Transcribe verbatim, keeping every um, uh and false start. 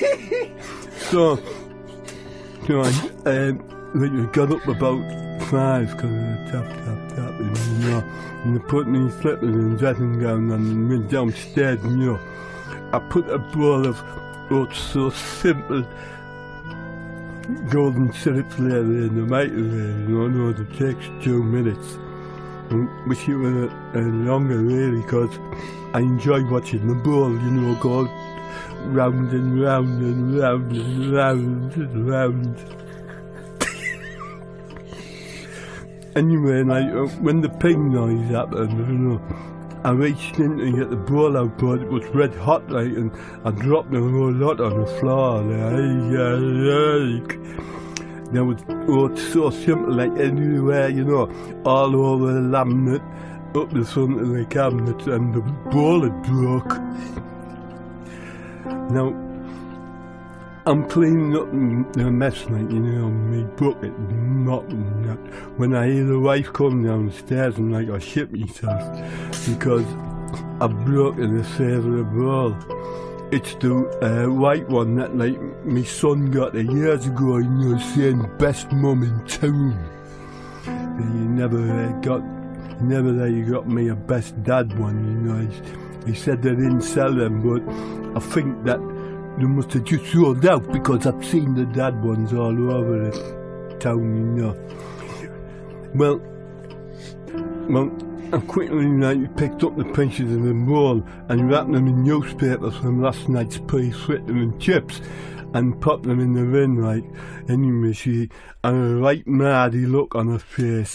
so, so I, um, like I got up about five because of the tap, tap, tap, and, you know, and they put me slippers and dressing gown on and went downstairs, and, you know, I put a bowl of, oh, it's so simple, golden syrup flavour in the microwave, you know, no, it takes two minutes. I wish it were uh, longer, really, because I enjoy watching the bowl, you know, go round and round and round and round and round. Anyway, like, uh, when the ping noise happened, you know, I reached in to get the bowl out, but it was red hot, like, and I dropped a whole lot on the floor, like, that was, oh, it's so simple, like, everywhere, you know, all over the laminate, up the front of the cabinet, and the bowl had broke. Now, I'm cleaning up the mess, like, you know, my bucket, mopping that. When I hear the wife come downstairs, I'm like, I shit myself, because I've broken the favourite bowl. It's the uh, white one that, like, my son got a years ago, you know, saying best mum in town. And he never uh, got, never that you got me a best dad one, you know. He, he said they didn't sell them, but I think that they must have just sold out because I've seen the dad ones all over the town, you know. Well, well, I quickly like, picked up the pieces of the bowl and wrapped them in newspapers from last night's pre-fritter and chips and popped them in the bin, like. Anyway, she had a right mardy look on her face.